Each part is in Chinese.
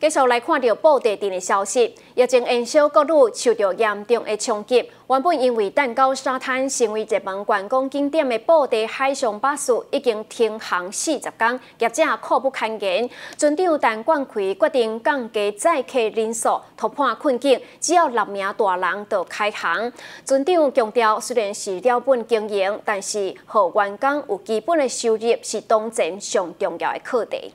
继续来看到布袋镇的消息，疫情延烧，各路受到严重的冲击。原本因为蛋糕沙滩成为热门观光景点的布袋海上巴士已经停航40天，业者苦不堪言。船长陈冠奎决定降低载客人数，突破困境。只要6名大人就开航。船长强调，虽然是了本经营，但是让员工有基本的收入是当前上重要的课题。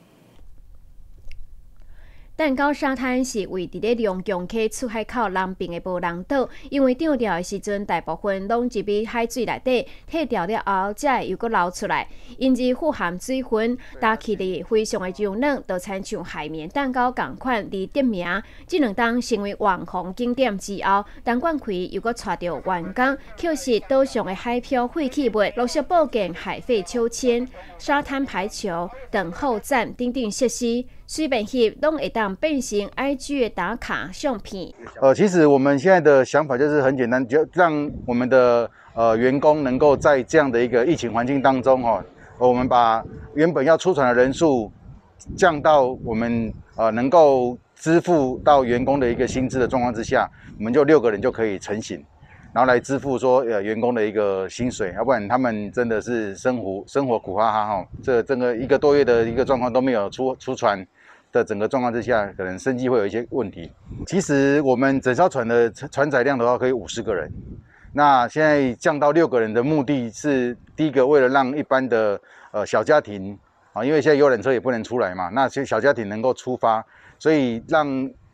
蛋糕沙滩是位伫咧龙江溪出海口南边的无人岛，因为涨潮的时阵，大部分拢入去海水内底，退潮了后，才会又搁流出来。因而富含水分，打起嚟非常的柔软，就亲像海绵蛋糕同款而得名。这2档成为网红景点之后，陈冠奎又搁带着员工捡拾岛上的海漂废弃物，陆续布建海废秋千、沙滩排球、等候站等等设施。随便翕拢会当变成 IG 的打卡相片。 其实我们现在的想法就是很简单，就让我们的员工能够在这样的一个疫情环境当中我们把原本要出船的人数降到我们能够支付到员工的一个薪资的状况之下，我们就6个人就可以成型，然后来支付说员工的一个薪水，要不然他们真的是生活苦哈哈这整个1个多月的一个状况都没有出船的整个状况之下，可能生计会有一些问题。其实我们整艘船的船载量的话可以50个人，那现在降到6个人的目的是，第一个为了让一般的小家庭因为现在游览车也不能出来嘛，那些小家庭能够出发，所以让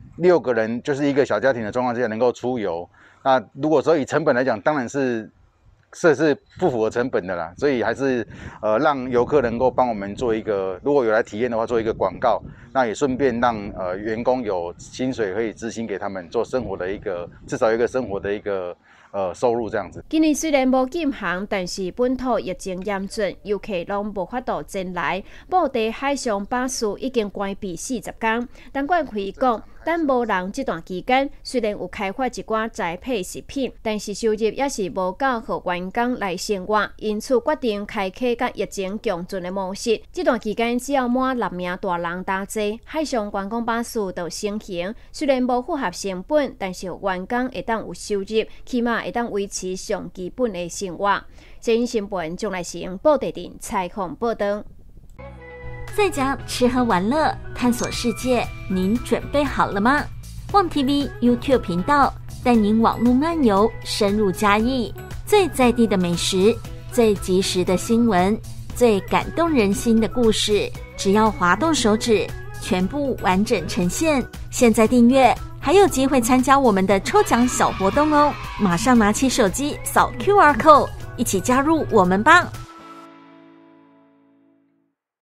6个人就是一个小家庭的状况之下能够出游。那如果说以成本来讲，当然是这是不符合成本的啦，所以还是让游客能够帮我们做一个，如果有来体验的话，做一个广告，那也顺便让员工有薪水可以支薪给他们做生活的一个，至少有一个生活的一个收入这样子。 今年虽然无禁航，但是本土疫情严峻，游客拢无法度前来。布袋海上巴士已经关闭40天。陈冠奎讲，等无人这段期间，虽然有开发一寡栽培食品，但是收入也是无够互员工来生活，因此决定开启甲疫情共存的模式。这段期间，只要满6名大人搭坐海上观光巴士就成行。虽然无符合成本，但是员工会当有收入，起码会当维持上基本的生活。新新闻将来行布袋镇采访报道。 在家吃喝玩乐，探索世界，您准备好了吗？旺 TV YouTube 频道带您网络漫游，深入嘉义，最在地的美食，最及时的新闻，最感动人心的故事，只要滑动手指，全部完整呈现。现在订阅还有机会参加我们的抽奖小活动哦！马上拿起手机扫 QR code， 一起加入我们吧！